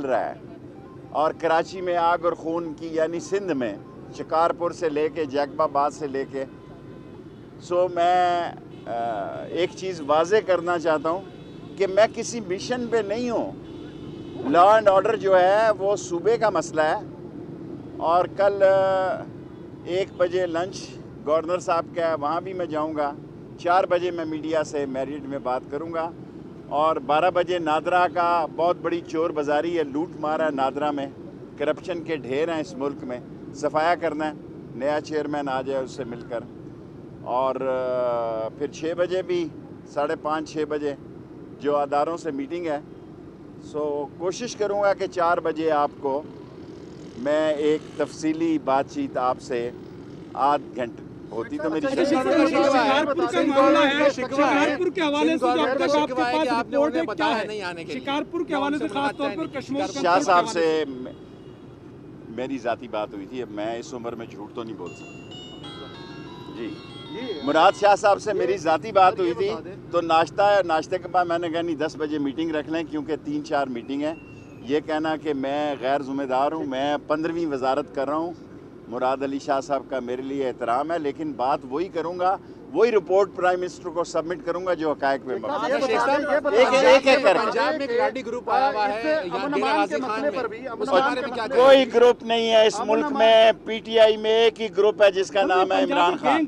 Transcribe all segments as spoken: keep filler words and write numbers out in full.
چل رہا ہے اور کراچی میں آگ اور خون کی، یعنی سندھ میں شکارپور سے لے کے جیکب آباد سے لے کے، سو میں ایک چیز واضح کرنا چاہتا ہوں کہ میں کسی مشن پہ نہیں ہوں. لا اینڈ آرڈر جو ہے وہ صوبے کا مسئلہ ہے، اور کل ایک بجے لنچ گورنر صاحب کا ہے، وہاں بھی میں جاؤں گا. چار بجے میں میڈیا سے میریٹ میں بات کروں گا، اور بارہ بجے نادرا کا بہت بڑی چور بازاری ہے، لوٹ مارا ہے نادرا میں، کرپشن کے ڈھیر ہیں اس ملک میں، صفایا کرنا ہے. نیا چیئرمین آ جائے اس سے مل کر. اور پھر چھ بجے بھی ساڑھے پانچ چھ بجے جو اداروں سے میٹنگ ہے. سو کوشش کروں گا کہ چار بجے آپ کو میں ایک تفصیلی بات چیت آپ سے آدھ گھنٹے ہوتی تو میری شکارپور کا معاملہ ہے، شکارپور کے حوالے سے جو اب تک آپ کے پاس رپورٹ ہے کیا ہے؟ شکارپور کے حوالے سے خاص طور پر کشمیر شاہ صاحب سے میری ذاتی بات ہوئی تھی. اب میں اس عمر میں جھوٹ تو نہیں بول سکتا. جی مراد شاہ صاحب سے میری ذاتی بات ہوئی تھی، تو ناشتہ ناشتے کے بعد میں نے کہا نہیں دس بجے میٹنگ رکھ لیں، کیونکہ تین چار میٹنگ ہیں. یہ کہنا کہ میں غیر ذمہ دار ہوں، میں پندرہویں وزارت کر رہا ہوں. مراد علی شاہ صاحب کا میرے لیے احترام ہے، لیکن بات وہی کروں گا، وہی رپورٹ پرائم منسٹر کو سبمٹ کروں گا جو حقائق پہ مبنی ہے. کوئی گروپ نہیں ہے اس ملک میں، پی ٹی آئی میں ایک ہی گروپ ہے جس کا نام ہے عمران خان.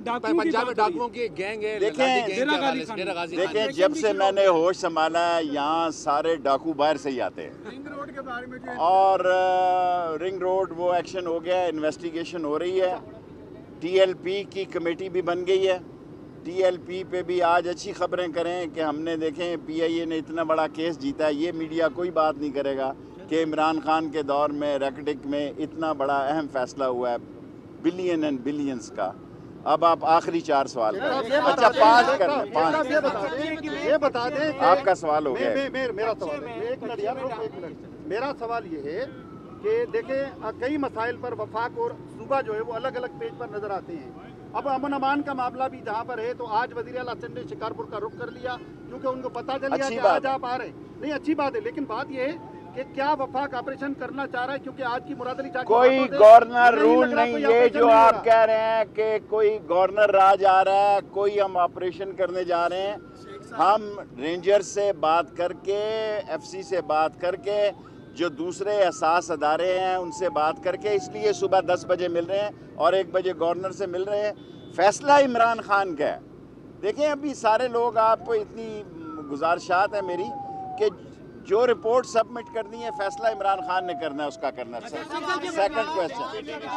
دیکھیں جب سے میں نے ہوش سنبھالا ہے یہاں سارے ڈاکو باہر سے ہی آتے ہیں. اور رنگ روڈ وہ ایکشن ہو گیا ہے، انویسٹیگیشن ہو رہی ہے. ٹی ایل پی کی کمیٹی بھی بن گئی ہے. ٹی ایل پی پہ بھی آج اچھی خبریں کریں کہ ہم نے دیکھیں پی آئی اے نے اتنا بڑا کیس جیتا ہے. یہ میڈیا کوئی بات نہیں کرے گا کہ عمران خان کے دور میں ریکڈک میں اتنا بڑا اہم فیصلہ ہوا ہے، بلین اینڈ بلینز کا. اب آپ آخری چار سوال کریں. اچھا پانچ کر لیں، پانچ یہ بتا دیں آپ کا سوال ہو گیا. میرا سوال ہے ایک منٹ یار ایک منٹ میرا سوال یہ ہے کہ دیکھیں کئی مسائل پر وفاق اور صوبہ جو ہے وہ الگ الگ پیج پر نظر آتے ہیں. اب امن امان کا معاملہ بھی جہاں پر ہے تو آج وزیر اعلیٰ حسن نے شکارپور کا رخ کر لیا کیونکہ ان کو پتہ چل گیا کہ آج آپ آ رہے ہیں. نہیں اچھی بات ہے، لیکن بات یہ ہے کہ کیا وفاق آپریشن کرنا چاہ رہا ہے؟ کیونکہ آج کی مراد علی شاہ کوئی گورنر رول نہیں. یہ جو آپ کہہ رہے ہیں کہ کوئی گورنر راج آ رہا ہے، کوئی ہم آپریشن کرنے جا رہے ہیں، ہم رینجر سے بات کر کے، ایف سی سے بات کر کے، جو دوسرے حساس ادارے ہیں ان سے بات کر کے، اس لیے صبح دس بجے مل رہے ہیں اور ایک بجے گورنر سے مل رہے ہیں. فیصلہ عمران خان کا ہے. دیکھیں ابھی سارے لوگ، آپ اتنی گزارشات ہیں میری کہ جو رپورٹ سبمٹ کرنی ہے فیصلہ عمران خان نے کرنا ہے، اس کا کرنا ہے. سیکنڈ کویسچن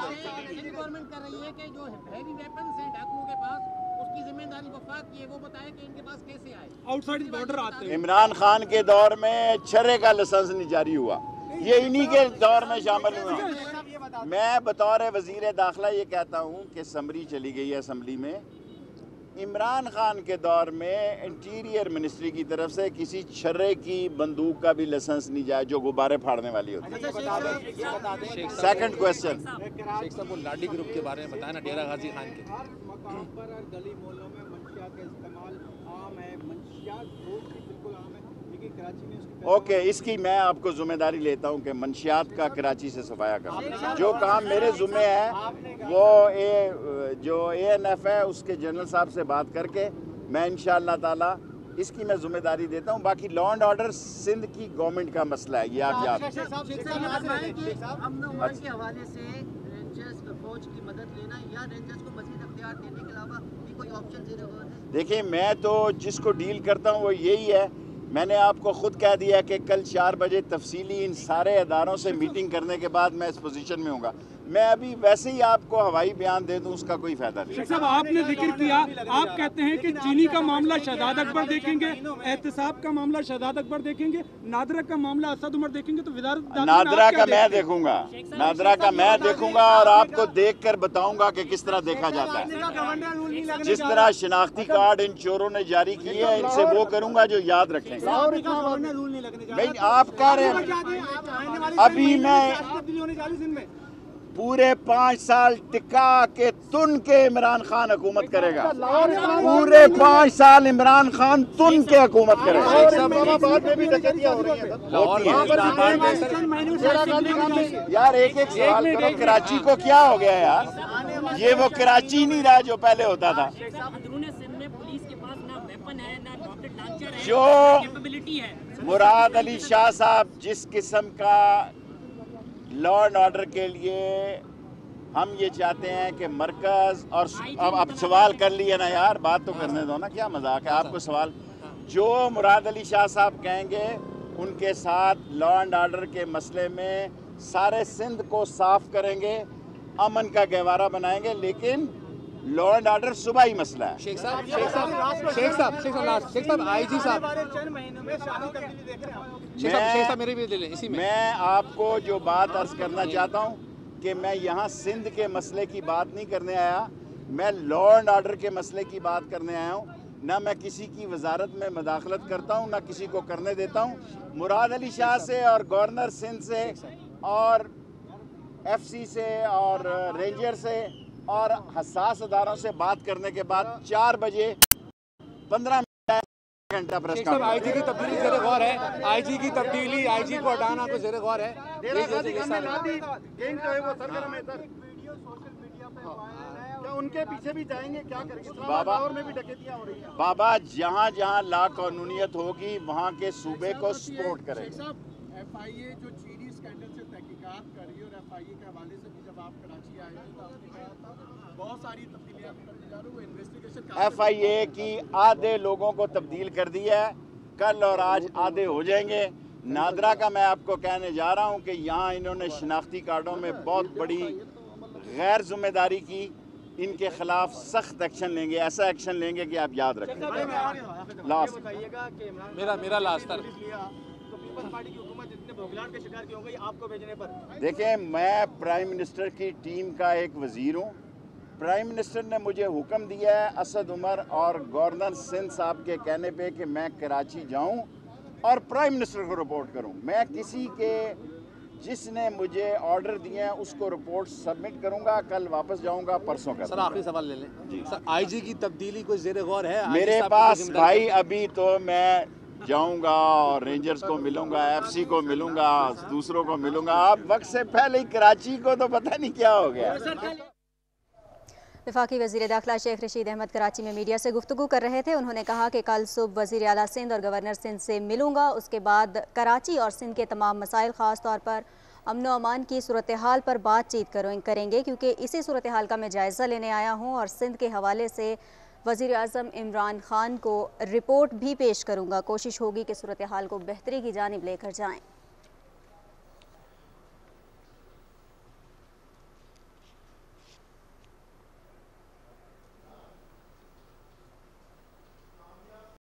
عمران خان کے دور میں چھرے کا لائسنس نہیں جاری ہوا، یہ انہی کے دور میں شامل ہوا. میں بطور وزیر داخلہ یہ کہتا ہوں کہ سمری چلی گئی ہے اسمبلی میں، عمران خان کے دور میں انٹیریئر منسٹری کی طرف سے کسی چھرے کی بندوق کا بھی لائسنس نہیں جائے جو غبارے پھاڑنے والی ہوتی ہے. سیکنڈ کویسچن شیخ صاحب وہ لاڈی گروپ کے بارے میں بتائیں نا، ڈیرہ غازی خان کے. ہر مقام پر گلی محلوں میں منشیات کا استعمال عام ہے، منشیات بہت ہی بالکل عام ہے، لیکن کراچی میں اس کی اوکے اس کی میں آپ کو ذمہ داری لیتا ہوں کہ منشیات کا کراچی سے صفایا کروں. جو کام میرے ذمہ ہے وہ اے جو اے این ایف ہے اس کے جنرل صاحب سے بات کر کے میں انشاءاللہ تعالی اس کی میں ذمہ داری دیتا ہوں. باقی لا اینڈ آرڈر سندھ کی گورنمنٹ کا مسئلہ ہے، یہ آپ یاد رکھیں. امن و امان کے حوالے سے رینجرز فوج کی مدد لینا یا رینجرز کو مزید اختیار دینے کے علاوہ بھی کوئی آپشن دے رہے ہیں؟ دیکھیں میں تو جس کو ڈیل کرتا ہوں وہ یہی ہے. میں نے آپ کو خود کہہ دیا کہ کل چار بجے تفصیلی ان سارے اداروں سے میٹنگ کرنے کے بعد میں اس پوزیشن میں ہوں گا. میں ابھی ویسے ہی آپ کو ہوائی بیان دے دوں اس کا کوئی فائدہ نہیں. شیخ صاحب آپ نے ذکر کیا، آپ کہتے ہیں کہ چینی کا معاملہ شہزاد اکبر دیکھیں گے، احتساب کا معاملہ شہزاد اکبر دیکھیں گے، نادرا کا معاملہ اسد عمر دیکھیں گے، تو وزارت نادرا کا میں دیکھوں گا، نادرا کا میں دیکھوں گا اور آپ کو دیکھ کر بتاؤں گا کہ کس طرح دیکھا جاتا ہے. جس طرح شناختی کارڈ ان چوروں نے جاری کیے ہیں ان سے وہ کروں گا جو یاد رکھیں گے. بھائی آپ کہہ رہے ہیں ابھی میں पूरे पाँच साल टिका के तुन के इमरान खान हुकूमत करेगा। पूरे पाँच साल इमरान खान तुन के हुकूमत करेगा। यार एक एक सवाल करो, कराची को क्या हो गया यार? ये वो कराची नहीं रहा जो पहले होता था। जो मुराद अली शाह साहब जिस किस्म का लॉ एंड ऑर्डर के लिए हम ये चाहते हैं कि मरकज और अब अब सवाल कर लिया ना यार, बात तो करने दो ना, क्या मजाक है आपको सवाल। जो मुराद अली शाह साहब कहेंगे उनके साथ लॉ एंड ऑर्डर के मसले में सारे सिंध को साफ करेंगे, अमन का गहवारा बनाएंगे, लेकिन लॉ एंड ऑर्डर सुबह ही मसला है। शेख साहब शेख साहब शेख साहब शेख साहब शेख साहब आईजी साहब शेख साहब शेख साहब मेरे भी ले लें इसी में। मैं आपको जो बात अर्ज करना चाहता हूँ कि मैं यहाँ सिंध के मसले की बात नहीं करने आया, मैं लॉ एंड ऑर्डर के मसले की बात करने आया हूँ। ना मैं किसी की वजारत में मदाखलत करता हूँ, ना किसी को करने देता हूँ। मुराद अली शाह से और गवर्नर सिंध से और एफ सी से और रेंजर से और हसास अदारों से बात करने के बाद चार बजे पंद्रह घंटा प्रेस शेख साहब आईजी की तब्दीली ज़ेरे गौर है, आईजी की तब्दीली, आईजी को हटाना तो ज़ेरे गौर है। क्या उनके पीछे भी जाएंगे, क्या करेंगे? बाबा और में भी डकैतियां हो रही हैं। बाबा जहाँ जहाँ ला कानूनियत होगी वहाँ के सूबे को सपोर्ट करेंगे। एफ आई ए जो चीनी स्कैंडल से तहकीकात कर रही है और एफ आई ए के हवाले से भी जब आप कराची आए थे तो आपने कहा था बहुत सारी तब्दीलियां करने जा रहे हो, इन्वेस्टिगेशन एफ आई ए की आधे लोगों को तब्दील कर दिया है, कल और आज आधे हो जाएंगे। नादरा का मैं आपको कहने जा रहा हूँ कि यहाँ इन्होंने शनाख्ती कार्डों में बहुत बड़ी गैर जिम्मेदारी की, इनके खिलाफ सख्त एक्शन लेंगे, ऐसा एक्शन लेंगे कि आप याद रखें। लास्ट मेरा मेरा लास्ट था। देखें, मैं प्राइम मिनिस्टर की टीम का एक वज़ीर हूँ। प्राइम मिनिस्टर ने मुझे हुक्म दिया है असद उमर और गवर्नर सिंध साहब के कहने पे कि मैं कराची जाऊँ और प्राइम मिनिस्टर को रिपोर्ट करूँ। मैं किसी के जिसने मुझे ऑर्डर दिए हैं उसको रिपोर्ट सबमिट करूंगा, कल वापस जाऊंगा, परसों का। सर आखिरी सवाल ले लें सर, आईजी की तब्दीली कोई ज़ेरे गौर है? मेरे पास भाई अभी तो मैं जाऊंगा और रेंजर्स को मिलूंगा, एफसी को मिलूंगा, दूसरों को मिलूंगा। आप वक्त से पहले ही कराची को तो पता नहीं क्या हो गया। वफाकी वज़ीर दाखिला शेख रशीद अहमद कराची में मीडिया से गुफ्तगू कर रहे थे। उन्होंने कहा कि कल सुबह वज़ीर आला सिंध और गवर्नर सिंध से मिलूंगा, उसके बाद कराची और सिंध के तमाम मसाइल, ख़ास तौर पर अमन व अमान की सूरत हाल पर बातचीत करेंगे, क्योंकि इसी सूरत हाल का मैं जायज़ा लेने आया हूँ और सिंध के हवाले से वज़ीर आज़म इमरान खान को रिपोर्ट भी पेश करूँगा। कोशिश होगी कि सूरत हाल को बेहतरी की जानिब लेकर जाएँ।